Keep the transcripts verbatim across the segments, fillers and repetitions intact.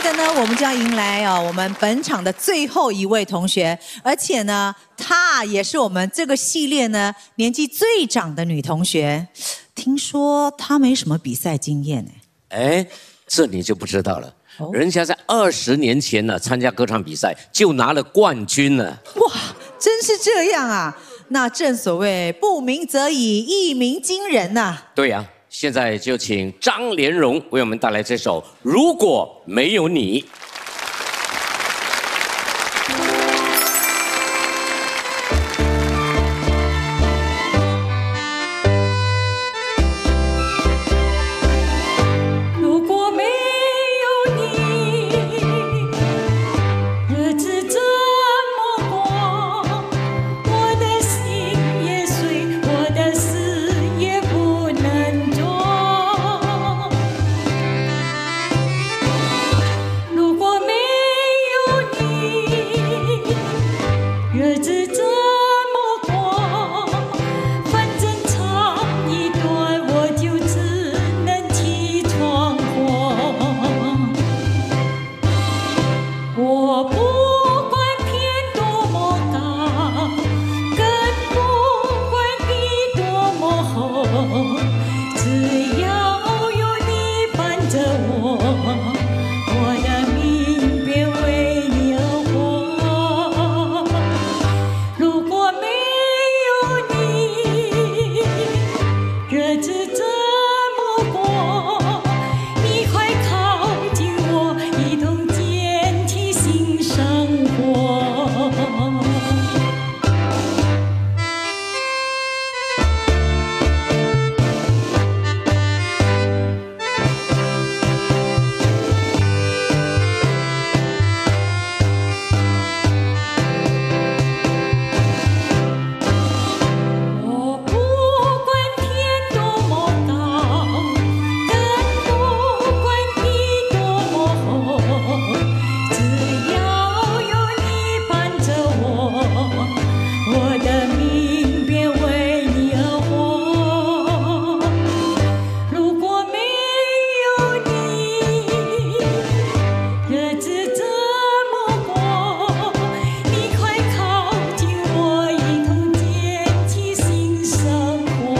着呢，我们将迎来啊，我们本场的最后一位同学，而且呢，她也是我们这个系列呢年纪最长的女同学。听说她没什么比赛经验呢。 哎，这你就不知道了。哦、人家在二十年前呢参加歌唱比赛就拿了冠军了。 哇，真是这样啊！那正所谓不鸣则已，一鸣惊人呐、啊。 对呀、啊。 现在就请张莲蓉为我们带来这首《如果没有你》。 如果没有你，日子怎么过？我的心也碎，我的事也不能做。 如果没有你，日子怎么过？反正长一段，我就只能起闯祸。我不管天多么高，更不管地多么厚，只要有你伴着我。 我的命便为你而活。如果没有你，日子怎么过？你快靠近我，一同捡起新生活。 我不管天多么高，更不管地多么厚，只要有你伴着我，我的命便为你而活。如果没有你，日子怎么过？你快靠近我，一同捡起新生活。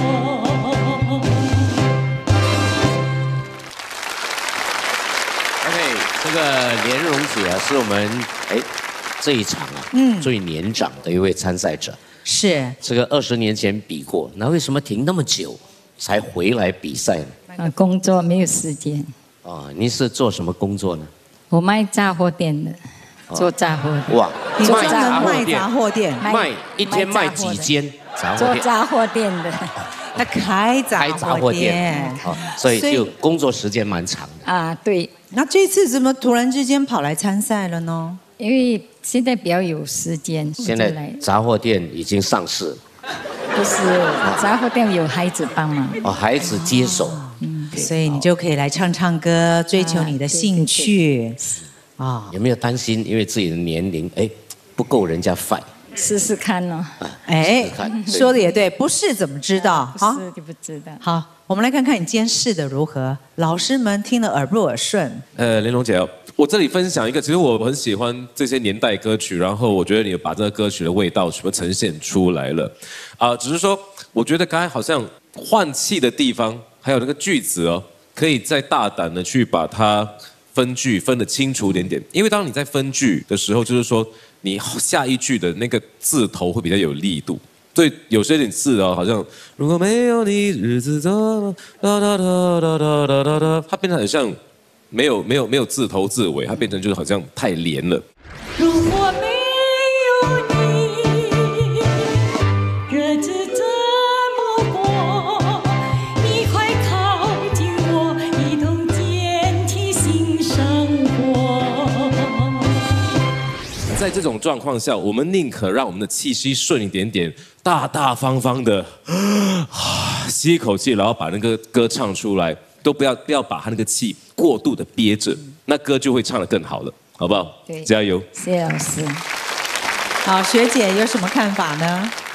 OK， 这个莲蓉姐啊，是我们哎这一场啊，嗯，最年长的一位参赛者。 是这个二十年前比过，那为什么停那么久才回来比赛呢？ 啊，工作没有时间。 啊，您是做什么工作呢？ 我卖杂货店的，做杂货的。 哇， 你专杂门卖杂货店， 卖一天卖几间杂货店？ 做杂货店的。 他开开杂杂货店， 店， 哦，所以就工作时间蛮长的。 啊，对， 那这次怎么突然之间跑来参赛了呢？ 因为现在比较有时间。 现在杂货店已经上市， 不是杂货店有孩子帮忙， 哦，孩子接手， 嗯， 所以你就可以来唱唱歌，追求你的兴趣啊。 有没有担心因为自己的年龄哎不够人家 fight？ 试试看哦。 哎，说的也对，不试怎么知道？ 不是就不知道。 好，我们来看看你今天试的如何。老师们听了耳不耳顺？ 呃，莲蓉姐，我这里分享一个，其实我很喜欢这些年代歌曲，然后我觉得你把这个歌曲的味道全部呈现出来了，啊、呃，只是说我觉得刚才好像换气的地方，还有那个句子哦，可以再大胆的去把它分句分得清楚一点点，因为当你在分句的时候，就是说你下一句的那个字头会比较有力度。所以有些点字哦，好像如果没有你，日子怎么哒哒哒哒哒哒哒哒，它变得很像没有没有没有字头字尾，它变成就是好像太连了。 如果没有你，日子怎么过？你快靠近我，一同捡起新生活。 在这种状况下，我们宁可让我们的气息顺一点点，大大方方的吸一口气，然后把那个歌唱出来，都不要不要把他那个气过度的憋着，那歌就会唱得更好了，好不好？ 对， 加油！ 谢谢老师。 好，学姐有什么看法呢？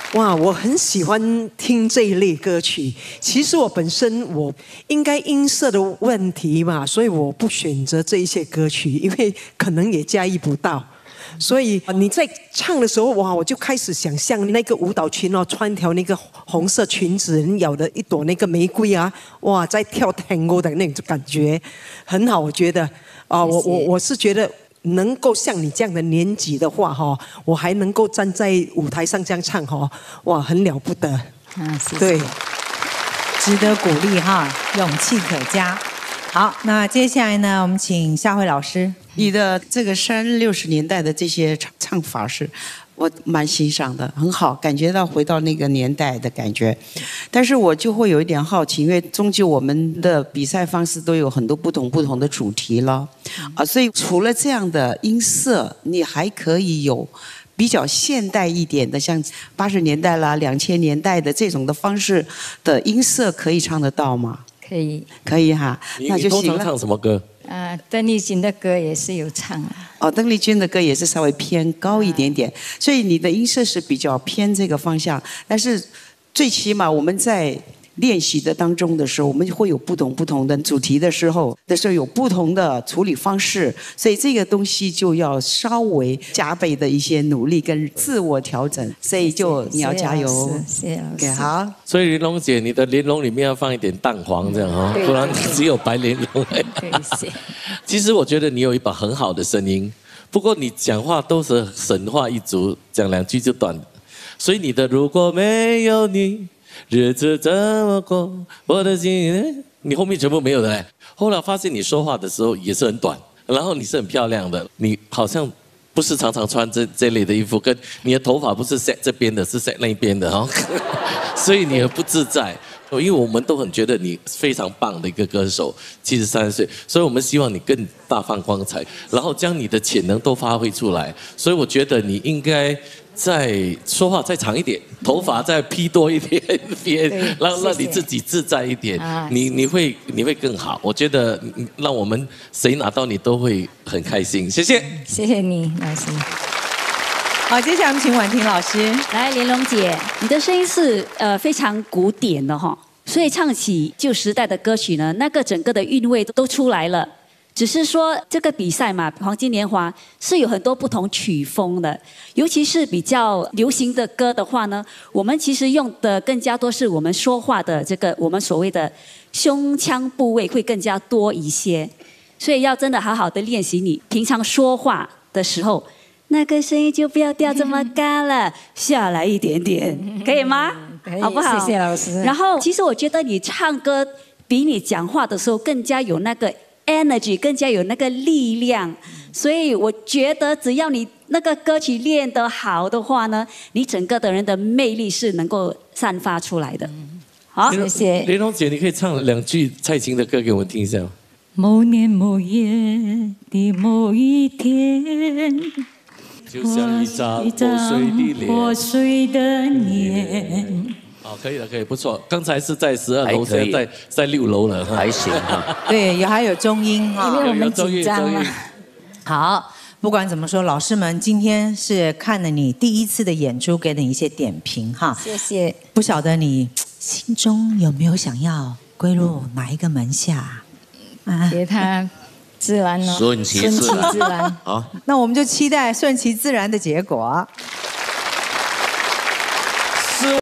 哇，我很喜欢听这一类歌曲。其实我本身我应该音色的问题嘛，所以我不选择这一些歌曲，因为可能也驾驭不到。所以你在唱的时候，哇，我就开始想象那个舞蹈群哦，穿条那个红色裙子，咬的一朵那个玫瑰啊，哇，在跳 tango 的那种感觉，很好，我觉得啊、呃，我我我是觉得。能够像你这样的年纪的话，哈，我还能够站在舞台上这样唱，哈，哇，很了不得。 嗯，谢谢。 对， 值得鼓励哈，勇气可嘉。好，那接下来呢，我们请夏慧老师。 你的这个三六十年代的这些唱唱法是。我蛮欣赏的，很好，感觉到回到那个年代的感觉。但是我就会有一点好奇，因为终究我们的比赛方式都有很多不同不同的主题了，啊，所以除了这样的音色，你还可以有比较现代一点的，像八十年代啦、两千年代的这种的方式的音色，可以唱得到吗？ 可以， 可以哈，那就行了。 你通常唱什么歌？ 啊，邓丽君的歌也是有唱啊。 哦，邓丽君的歌也是稍微偏高一点点，所以你的音色是比较偏这个方向。但是最起码我们在练习的当中的时候，我们会有不同不同的主题的时候的时候有不同的处理方式，所以这个东西就要稍微加倍的一些努力跟自我调整。所以就你要加油， 谢谢老师。 对，好。 所以玲珑姐，你的莲蓉里面要放一点蛋黄这样哈，不然只有白莲蓉。其实我觉得你有一把很好的声音，不过你讲话都是神话一族，讲两句就断了。所以你的如果没有你，日子怎么过？我的心，你后面全部没有的嘞。后来发现你说话的时候也是很短，然后你是很漂亮的，你好像不是常常穿这这类的衣服，跟你的头发不是 set 这边的，是 set 那边的哈，所以你很不自在。因为我们都很觉得你非常棒的一个歌手，七十三岁，所以我们希望你更大放光彩，然后将你的潜能都发挥出来。所以我觉得你应该再说话再长一点，头发再披多一点，别让让你自己自在一点，你你会你会更好。我觉得让我们谁拿到你都会很开心。谢谢， 谢谢你，老师。 好，接下来我们请婉婷老师。 来，莲蓉姐，你的声音是呃非常古典的哈，所以唱起旧时代的歌曲呢，那个整个的韵味都出来了。只是说这个比赛嘛，黄金年华是有很多不同曲风的，尤其是比较流行的歌的话呢，我们其实用的更加多是我们说话的这个我们所谓的胸腔部位会更加多一些，所以要真的好好的练习你平常说话的时候。那个声音就不要调这么高了，下来一点点，可以吗？ 可以， 好不好？ 谢谢老师。 然后，其实我觉得你唱歌比你讲话的时候更加有那个 energy， 更加有那个力量。所以我觉得，只要你那个歌曲练得好的话呢，你整个的人的魅力是能够散发出来的。好， 谢谢。 莲蓉姐，你可以唱两句蔡琴的歌给我们听一下吗？ 某年某月的某一天。 就像一张破碎的脸， 破碎的脸。 好，可以了，可以，不错。刚才是在十二楼，现在在在六楼了， 还行哈。 对，也还有中音哈， 因为我们紧张嘛。 好，不管怎么说，老师们今天是看了你第一次的演出，给你一些点评哈。 谢谢。 不晓得你心中有没有想要归入哪一个门下？ 啊，给他。自然哦， 顺其自然。 好，那我们就期待顺其自然的结果。